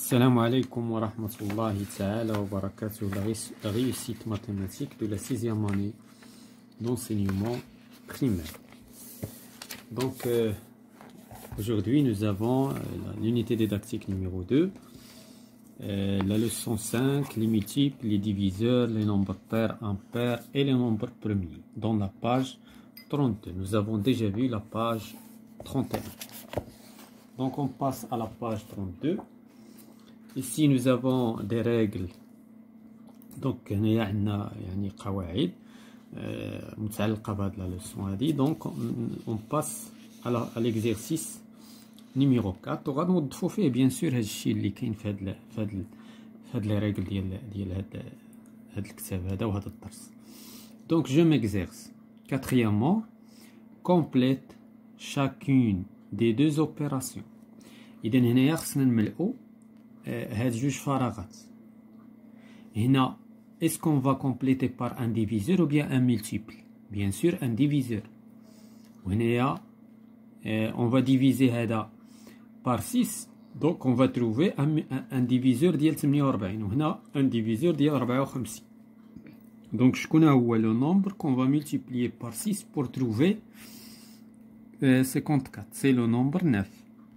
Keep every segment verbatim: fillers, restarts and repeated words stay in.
Salam alaikum wa rahmatullahi ta'ala wa barakatuh, la réussite mathématique de la sixième année d'enseignement primaire. Donc, euh, aujourd'hui, nous avons euh, l'unité didactique numéro deux, euh, la leçon cinq, les multiples, les diviseurs, les nombres pairs, impairs et les nombres premiers, dans la page trente-deux. Nous avons déjà vu la page trente et un. Donc, on passe à la page trente-deux. Ici, nous avons des règles. Donc, il y a des قواعد متعلقة بهذه la leçon هذه. Donc, on passe à l'exercice numéro quatre. وغادي نوظفوا فيه bien sûr هذا الشيء اللي كاين في هاد في هاد في هاد les règles ديال ديال هاد هاد الكتاب هذا وهذا الدرس. Donc, je m'exerce. Quatrièmement, complète chacune des deux opérations. إذا هنايا خصنا نملؤوا هاد جوج فراغات. هنا est-ce qu'on va compléter par un diviseur ou bien un multiple? Bien sûr un diviseur. وهنايا on va diviser هذا par six, donc on va trouver un, un, un diviseur ديال ثمانية وأربعين وهنا un diviseur ديال أربعة وخمسين. Donc شكون هو le nombre qu'on va multiplier par six pour trouver euh, cinquante-quatre? C'est le nombre neuf.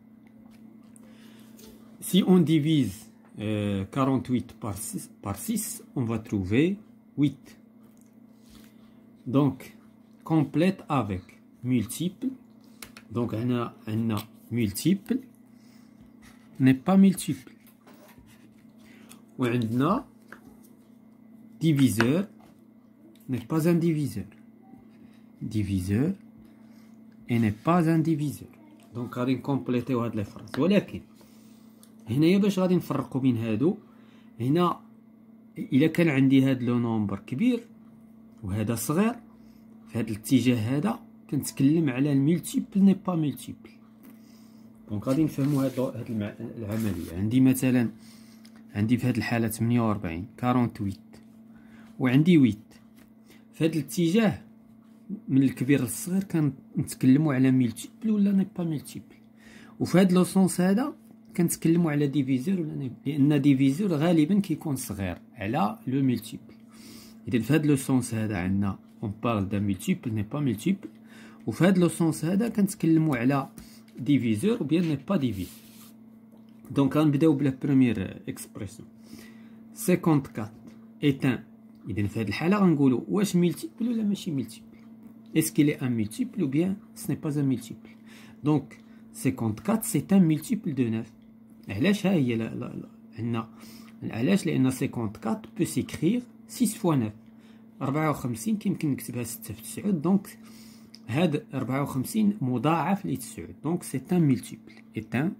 Si on divise euh, quarante-huit par six, par six, on va trouver huit. Donc, complète avec multiple. Donc, on a, on a multiple n'est pas multiple. Ou on a diviseur n'est pas un diviseur. Diviseur et n'est pas un diviseur. Donc, on va compléter les phrases. ولكن هنايا باش غادي نفرقوا بين هادو، هنا الا كان عندي هاد لو نومبر كبير وهذا صغير في هاد الاتجاه هذا كنتكلم على الملتيبل ني با ملتيبل. دونك غادي نفهموا هاد هاد العمليه. عندي مثلا عندي في هاد الحاله ثمانية وأربعين ثمانية وثمانين وعندي ثمانية. في هاد الاتجاه من الكبير للصغير كنتكلموا على ملتيبل ولا ني با ملتيبل، وفي هاد لو سونس هذا كنتكلموا على ديفيزور ولا لان ديفيزور غالبا كيكون صغير على لو ملتيبل. اذا في هذا لو سونس هذا عندنا اون بارل دا ملتيبل ني با ملتيبل، وفي هذا لو سونس هذا كنتكلموا على ديفيزور او بيان ني با ديفيزور. دونك غنبداو بلا بروميير اكسبريسيون أربعة وخمسين ايتان. اذا في هذه الحاله غنقولوا واش ملتيبل ولا ماشي ملتيبل، اسكو لي ان ملتيبل او بيان سني با ان ملتيبل. دونك cinquante-quatre c'est un multiple de neuf. علاش؟ ها هي عندنا علاش؟ لان cinquante-quatre peut s'écrire six fois neuf. أربعة وخمسين كيمكن نكتبها ستة في تسعود، دونك هاد أربعة وخمسين مضاعف ل تسعود. دونك c'est un multiple. est un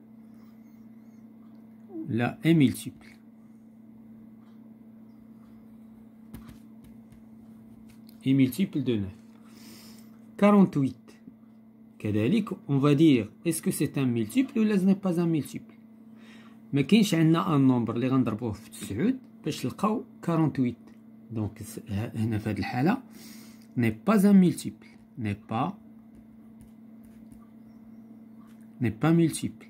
لا un multiple. un multiple de neuf. quarante-huit كذلك on va dire est-ce que c'est un multiple ou ce n'est pas un multiple. ما كاينش عندنا ان نومبر اللي غنضربوه في تسعود باش نلقاو quarante-huit. دونك هنا في هذه الحاله n'est pas un multiple. n'est pas n'est pas multiple.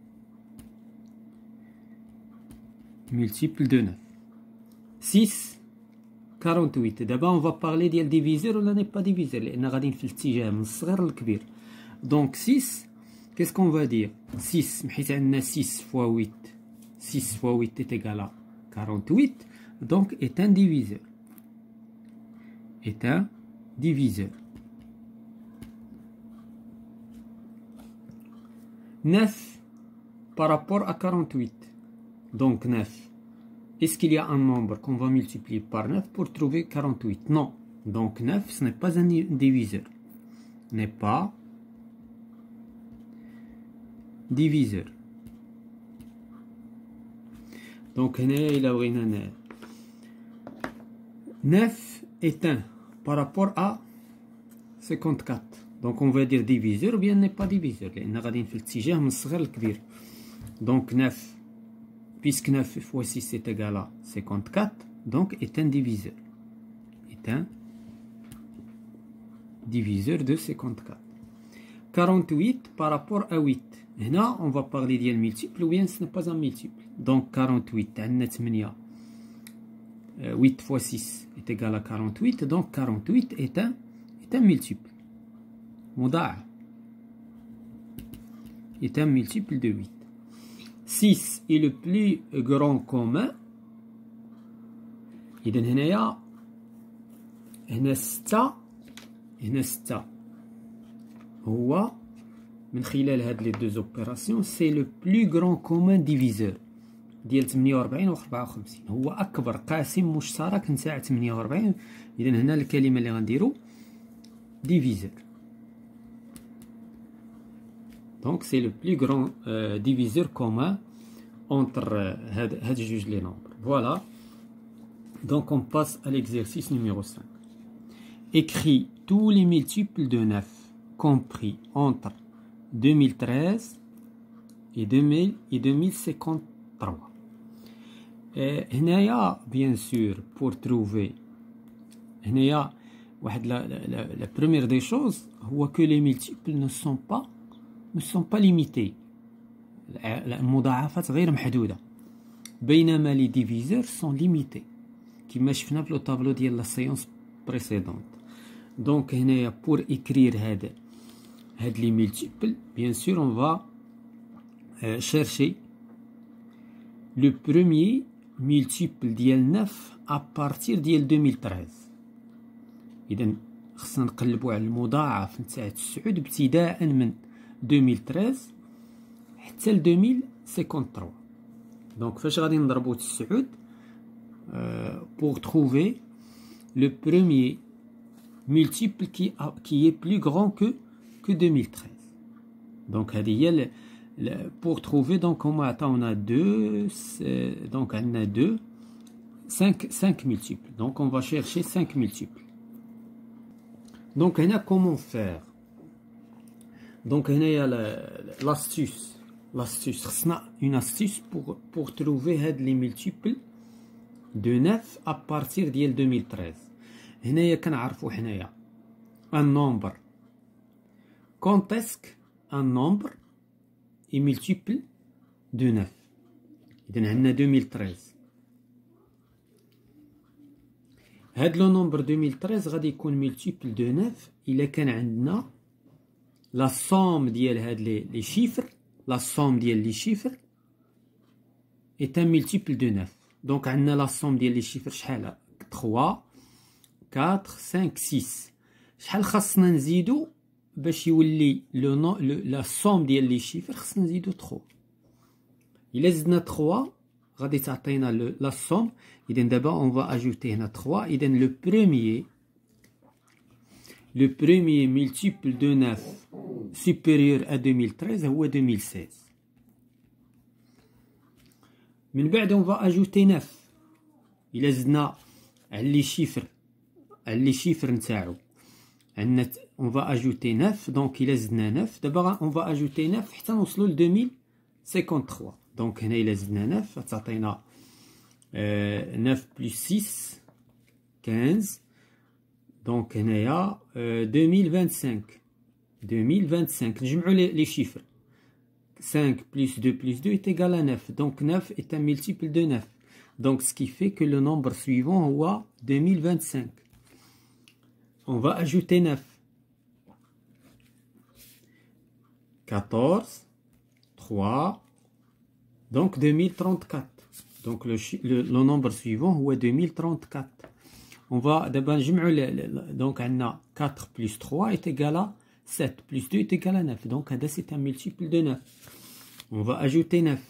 multiple de neuf. six quarante-huit. دابا on va parler ديال diviseur ولا n'est pas diviseur لان غاديين في الاتجاه من الصغير للكبير. Donc six, qu'est-ce qu'on va dire? six, حيت عندنا six fois huit. six fois huit est égal à quarante-huit. Donc est un diviseur. Est un diviseur. neuf par rapport à quarante-huit. Donc neuf. Est-ce qu'il y a un nombre qu'on va multiplier par neuf pour trouver quarante-huit? Non. Donc neuf, ce n'est pas un diviseur. N'est pas diviseur. Donc neuf est un par rapport à cinquante-quatre. Donc on va dire diviseur ou bien n'est pas diviseur لأن غاديين في الاتجاه من الصغير للكبير. Donc neuf puisque neuf fois six est égal à cinquante-quatre, donc est un diviseur. Est un diviseur de cinquante-quatre. quarante-huit par rapport à huit. هنا on va parler ديال multiple ou bien ce n'est pas un multiple. Donc quarante-huit عندنا ثمانية. huit fois six est égal à quarante-huit. Donc quarante-huit est un, est un multiple. مضاعف. Est un multiple de huit. six est le plus grand commun. إذا هنايا هنا ستة هنا ستة هو من خلال هاد لي دوز اوبيراسيون سي لو بلو غران كومون ديفيزور ديال ثمانية وأربعين و أربعة وخمسين. هو اكبر قاسم مشترك نتاع ثمانية وأربعين. اذا هنا الكلمه اللي غنديرو ديفيزور. دونك سي لو بلو غران ديفيزور كومون انتر هاد هاد جوج لي نومبر. فوالا. دونك on passe à l'exercice numéro cinq. Écris tous les multiples de neuf compris entre deux mille treize et deux mille et deux mille cinquante-trois. هنايا bien sûr pour trouver هنايا واحد la, la, la première des choses هو que les multiples ne sont pas ne sont pas limités. المضاعفات غير محدودة بينما les diviseurs sont limités كما شفنا في لو طابلو ديال لا سيونس بريسيدونت. دونك هنايا pour écrire هذا هاد لي multiples bien sûr on va euh, chercher le premier multiple ديال neuf à partir ديال deux mille treize. إذا خصنا نقلبوا على المضاعف نتاع تسعود ابتداء من deux mille treize حتى ل deux mille cinquante-trois. دونك فاش غادي نضربوا تسعود euh, pour trouver le premier multiple qui, a, qui est plus grand que, que deux mille treize. Donc, هذه pour trouver, donc on a deux, donc on a deux, cinq, cinq multiples. Donc, on va chercher cinq multiples. Donc, on a comment faire. Donc, on a l'astuce. L'astuce, une astuce pour, pour trouver les multiples de neuf à partir de deux mille treize. هنايا كنعرفو حنايا un nombre quand est-ce qu'un nombre est multiple de neuf. إذن عندنا deux mille treize. هاد لو نومبر deux mille treize غادي يكون multiple de neuf إلا كان عندنا la somme ديال هاد لي chiffres la somme ديال لي chiffres est un multiple de neuf. دونك عندنا la somme ديال لي chiffres شحال trois quatre cinq six. شحال خاصنا نزيدو باش يولي لو نو لا سوم ديال لي شيفر خاصنا نزيدو trois. الا زدنا trois غادي تعطينا لا سوم. اذا دابا اون فا اجوتي هنا trois. اذا لو بروميير لو بروميير ملتيبل دو neuf supérieur à deux mille treize هو deux mille seize. من بعد اون فا اجوتي neuf. الا زدنا على لي شيفر les chiffres نتاعو عندنا on va ajouter neuf. donc il زدنا neuf دابا on va ajouter neuf حتى نوصلوا ل deux mille cinquante-trois. donc هنا il زدنا neuf تعطينا neuf plus six quinze. donc هنايا deux mille vingt-cinq deux mille vingt-cinq. نجمعوا les chiffres. cinq plus deux plus deux est égal à neuf. donc neuf est un multiple de neuf. donc ce qui fait que le nombre suivant هو deux mille vingt-cinq. On va ajouter neuf. quatorze, trois, donc deux mille trente-quatre. Donc le, le, le nombre suivant est deux mille trente-quatre. On va d'abord donc on a quatre plus trois est égal à sept plus deux est égal à neuf. Donc c'est un multiple de neuf. On va ajouter neuf.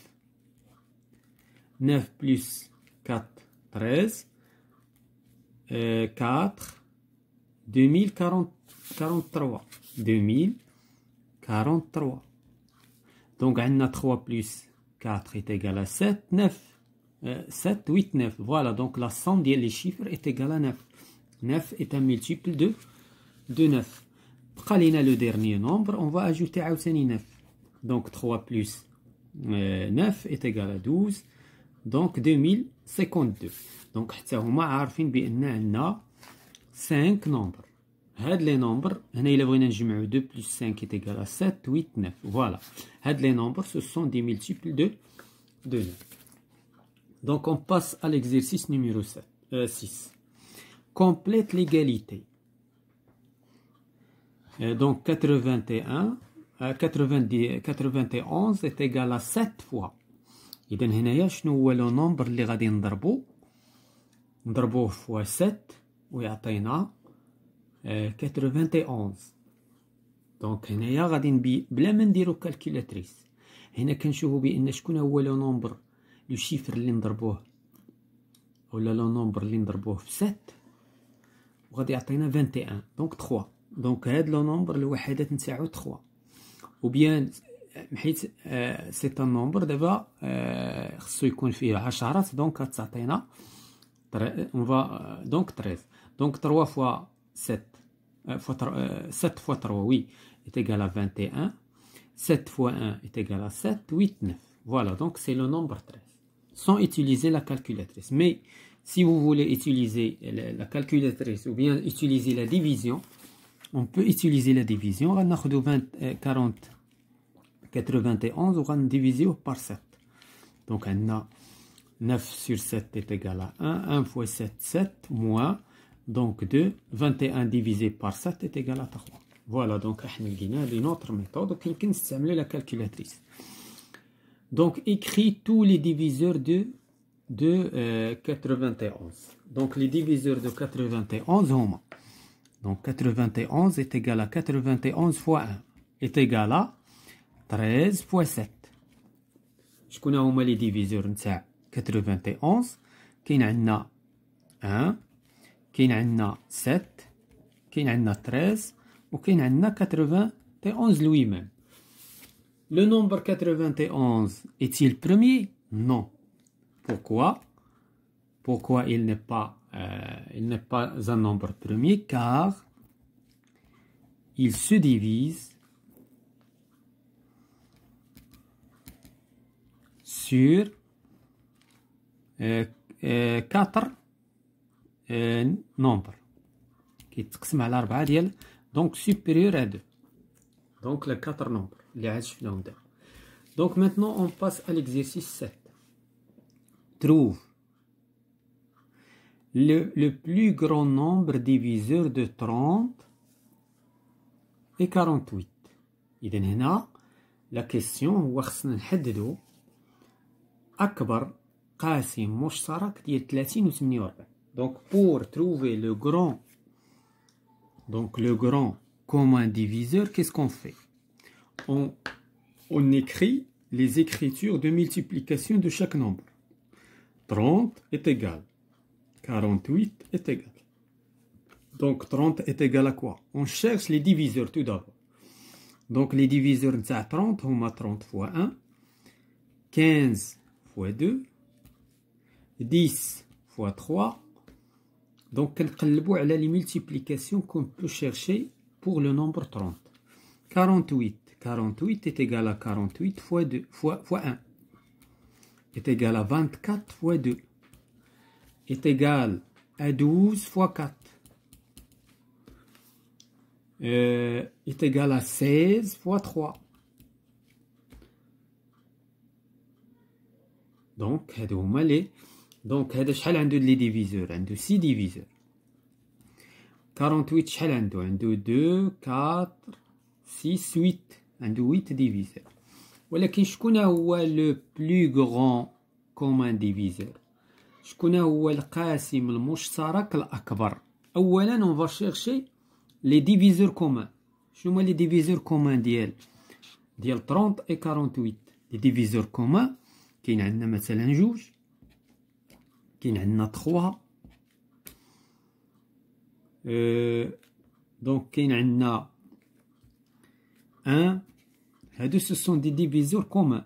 neuf plus quatre, treize. Euh, quatre. deux mille quarante-trois. deux mille quarante-trois. Donc, on a trois plus quatre est égal à sept, neuf. Euh, sept, huit, neuf. Voilà, donc la somme des chiffres est égale à neuf. neuf est un multiple de, de neuf. Pour le dernier nombre, on va ajouter neuf. Donc, trois plus euh, neuf est égal à douze. Donc, deux mille cinquante-deux. Donc, حتى هما عارفين بأن عندنا cinq nombres. هاد لي نومبر هنا إلا بغينا نجمعو deux plus cinq est égal à sept, huit, neuf. Voilà. هاد لي نومبر ce sont des multiples de de neuf. Donc on passe à l'exercice numéro sept, euh, six. Complète l'égalité. Euh, donc quatre-vingt-un, euh, quatre-vingt-dix, quatre-vingt-onze est égal à sept fois. إذا هنايا شنو هو لو نومبر اللي غادي نضربو؟ نضربوه فوا sept ويعطينا quatre-vingt-onze. دونك هنايا غادي نبي بلا ما نديرو كالكولاتريس. هنا كنشوفو بان شكون هو لو نومبر لو شيفر اللي نضربوه ولا لو نومبر اللي نضربوه في sept وغادي يعطينا vingt et un. دونك trois. دونك هاد لو نومبر الوحدات نتاعو trois. و بيان حيت آه سي ان نومبر دابا آه خصو يكون فيه عشرات. دونك غتعطينا اون فا دونك treize. دونك trois fois sept fois sept fois trois, oui, est égal à vingt et un. sept fois un est égal à sept, huit, neuf. Voilà, donc c'est le nombre treize. Sans utiliser la calculatrice. Mais si vous voulez utiliser la calculatrice ou bien utiliser la division, on peut utiliser la division. On va vingt, quarante, quatre-vingt-onze, on va diviser par sept. Donc on a neuf sur sept est égal à un. un fois sept, sept, moins. Donc deux, vingt et un divisé par sept est égal à trois. Voilà, donc on a une autre méthode qui est la calculatrice. Donc écris tous les diviseurs de, de euh, quatre-vingt-onze. Donc les diviseurs de quatre-vingt-onze, donc quatre-vingt-onze est égal à quatre-vingt-onze fois un est égal à treize fois sept. Je connais les diviseurs de quatre-vingt-onze. Qui a un. كاين عندنا sept, كاين عندنا treize وكاين عندنا quatre-vingt-onze lui-même. Le nombre quatre-vingt-onze est-il premier? Non. Pourquoi? Pourquoi il n'est pas euh, il n'est pas un nombre premier? Car il se divise sur euh, euh, quatre nombre كيتقسم على أربعة ديال donc supérieur à deux. Donc les quatre nombres اللي عاد شفناهم دابا. Donc maintenant on passe à l'exercice sept. Trouve le, le plus grand nombre diviseur de trente et quarante-huit. إذا هنا la question هو خصنا نحددو أكبر قاسم مشترك ديال ثلاثين و ثمانية وأربعين. Donc, pour trouver le grand, donc le grand commun diviseur, qu'est-ce qu'on fait? on, on écrit les écritures de multiplication de chaque nombre. trente est égal. quarante-huit est égal. Donc, trente est égal à quoi? On cherche les diviseurs tout d'abord. Donc, les diviseurs de trente, on a trente fois un, quinze fois deux, dix fois trois. Donc, on a les multiplications qu'on peut chercher pour le nombre trente. quarante-huit. quarante-huit est égal à quarante-huit fois deux, fois, fois un. Est égal à vingt-quatre fois deux. Est égal à douze fois quatre. Euh, est égal à seize fois trois. Donc, هادو هما لي دونك هذا شحال عنده لي ديفيزور؟ عنده six ديفيزور. quarante-huit شحال عنده؟ عنده deux, quatre, six, huit. عنده huit ديفيزور. ولكن شكون هو لو بلو غران كومان ديفيزور؟ شكون هو القاسم المشترك الأكبر؟ أولا on va chercher les diviseurs communs. شنو هما لي ديفيزور كومان ديال ديال trente et quarante-huit؟ لي ديفيزور كومان كاين عندنا مثلا جوج، كاين عندنا trois، euh, donc كاين عندنا un. هادو ce sont des diviseurs communs.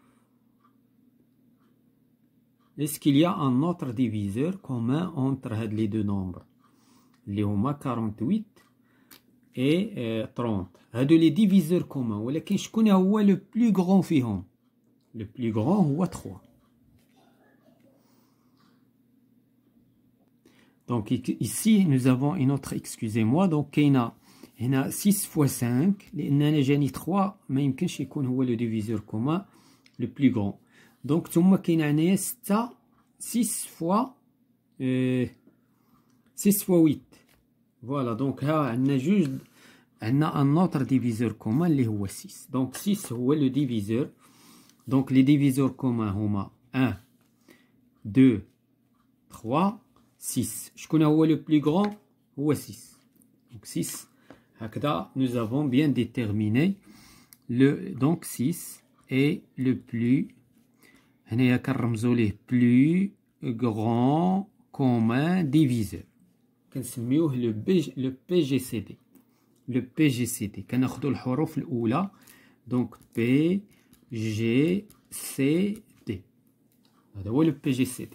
Est-ce qu'il y a un autre diviseur commun entre هاد les deux nombres اللي هما quarante-huit et euh, trente؟ هادو les diviseurs communs، ولكن شكون هو le plus grand فيهم؟ le plus grand هو trois. Donc ici, nous avons une autre, excusez-moi, donc il y a هنا six fois cinq, لأننا جاني trois ما يمكنش يكون هو le diviseur commun le plus grand. Donc ثم كاين هنايا ستة six fois euh, six fois huit. Voilà, donc ها عندنا جوج عندنا un autre diviseur commun اللي هو six. Donc six هو le diviseur. Donc les diviseurs communs هما un, deux, trois, six. شكون هو le plus grand هو six. Donc six. هكذا nous avons bien déterminé le donc six est le plus هنايا كنرمزوا ليه plus grand commun diviseur. كنسميوه le B le P G C D. le P G C D كناخذوا الحروف الأولى donc P G C D. هذا هو le P G C D.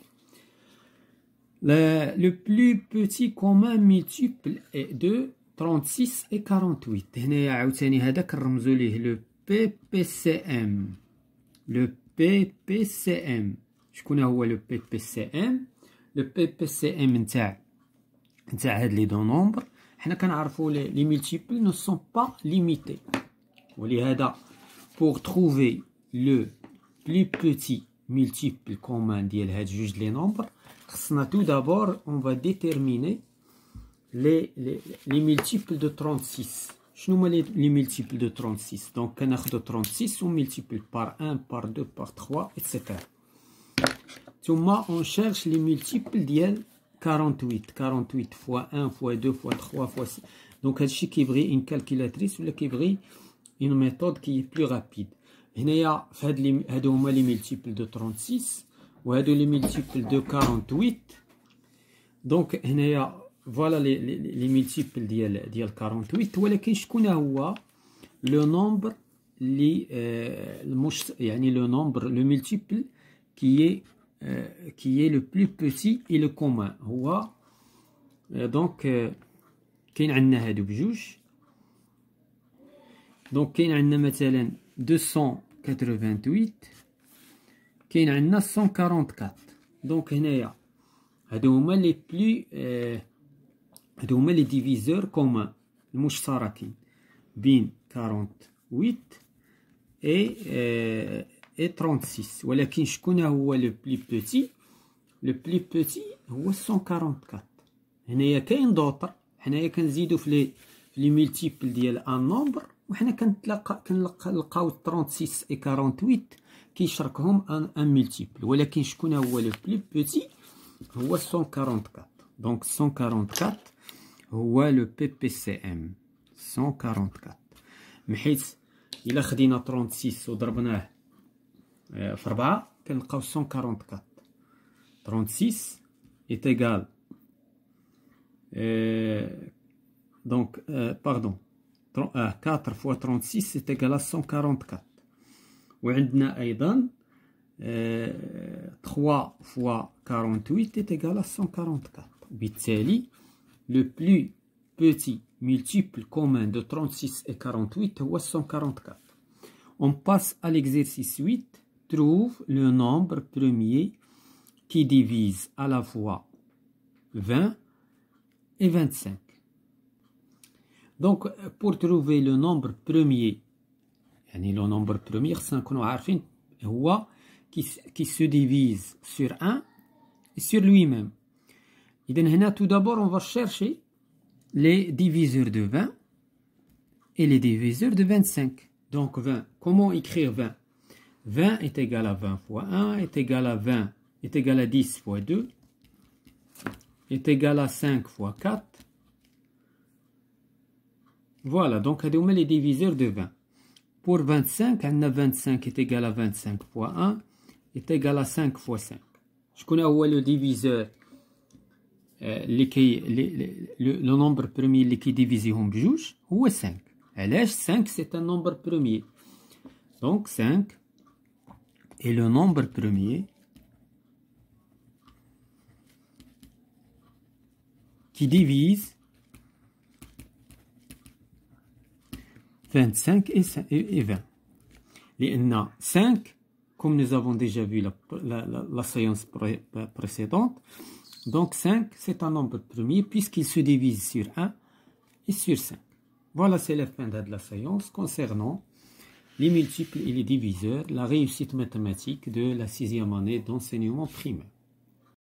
Le, le plus petit commun multiple est de trente-six et quarante-huit. هنايا عاوتاني هذا كنرمزوا ليه le P P C M. le P P C M. شكون هو le P P C M؟ le P P C M نتاع نتاع هاد لي دو نومبر. حنا كنعرفوا لي مولتيبل ne sont pas limités. ولهذا pour trouver le plus petit multiple commun ديال هاد جوج لي نومبر خصنا tout d'abord on va déterminer les les les multiples de trente-six. شنو هما les multiples de trente-six؟ donc كناخذوا trente-six on multiplie par un par deux par trois et cetera. ثم on cherche les multiples ديال quarante-huit. quarante-huit fois un fois deux fois trois fois six. donc هادشي كيبغي une calculatrice ولا كيبغي une méthode qui est plus rapide. هنايا في هاد لي هادو هما les multiples de trente-six وهادو les multiples de quarante-huit. donc هنايا فوالا لي لي مولتيبل ديال ديال quarante-huit. ولكن شكون هو لو نومبر اللي المش يعني لو نومبر لو مولتيبل كي كي لو بلو بوتي اي لو كومان هو دونك كاين عندنا هادو بجوج. دونك كاين عندنا مثلا deux cent quatre-vingt-huit كاين عندنا cent quarante-quatre. دونك هنايا هادو هما لي بلو هادو هما لي ديفيزور كومان المشتركين بين quarante-huit اي اي trente-six. ولكن شكون هو لو بلو بوتي؟ لو بلو بوتي هو cent quarante-quatre. هنايا كاين دوطر حنايا كنزيدو في لي لي مولتيبل ديال ان نومبر وحنا كنتلاقى كنلقاو trente-six اي quarante-huit كيشركهم ان ان مولتيبل. ولكن شكون هو لو بلو بوتي هو cent quarante-quatre. دونك cent quarante-quatre هو لو بي بي سي ام cent quarante-quatre. من حيث الا خدينا trente-six وضربناه في أربعة كنلقاو cent quarante-quatre. trente-six est égal donc pardon quatre fois trente-six est égal à cent quarante-quatre. وعندنا أيضا trois fois quarante-huit est égal à cent quarante-quatre. بالتالي le plus petit multiple commun de trente-six et quarante-huit هو cent quarante-quatre. On passe à l'exercice huit. Trouve le nombre premier qui divise à la fois vingt et vingt-cinq. Donc pour trouver le nombre premier يعني le nombre premier خصنا نكونوا عارفين هو qui, qui se divise sur un et sur lui-même. إذا هنا tout d'abord on va chercher les diviseurs de vingt et les diviseurs de vingt-cinq. Donc vingt, comment écrire vingt? vingt est égal à vingt fois un, est égal à vingt, est égal à dix fois deux, est égal à cinq fois quatre. Voilà, donc هادو هما les diviseurs de vingt. Pour vingt-cinq, عندنا vingt-cinq est égal à vingt-cinq fois un, est égal à cinq fois cinq. شكون هو le diviseur اللي كي le nombre premier اللي كيديفيزيهم بجوج هو cinq. علاش cinq c'est un nombre premier. Donc cinq est le nombre premier qui divise vingt-cinq et vingt. لأن cinq, comme nous avons déjà vu la, la, la, la séance pré précédente, Donc cinq, c'est un nombre premier puisqu'il se divise sur un et sur cinq. Voilà, c'est la fin de la séance concernant les multiples et les diviseurs, la réussite mathématique de la sixième année d'enseignement primaire.